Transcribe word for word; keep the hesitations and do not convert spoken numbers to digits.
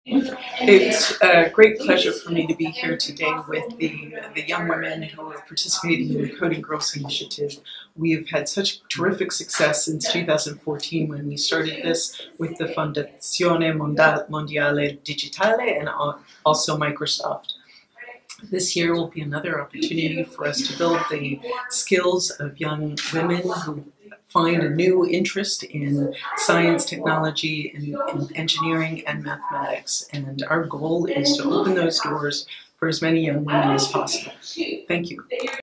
It's a great pleasure for me to be here today with the, the young women who are participating in the Coding Girls initiative. We have had such terrific success since two thousand fourteen when we started this with the Fondazione Mondiale Digitale and also Microsoft. This year will be another opportunity for us to build the skills of young women who find a new interest in science, technology, and, and engineering and mathematics. And our goal is to open those doors for as many young women as possible. Thank you.